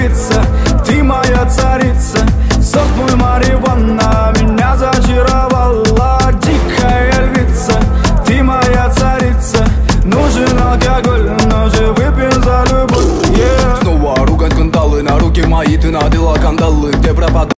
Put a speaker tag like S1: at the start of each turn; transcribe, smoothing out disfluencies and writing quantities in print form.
S1: львица, ты моя царица. Сок мой марихуана меня зачаровала. Дикая львица, ты моя царица. Нужен алкоголь, но же выпьем за любовь.
S2: Снова ругань скандалы, на руки мои ты надела кандалы. Где пропадал?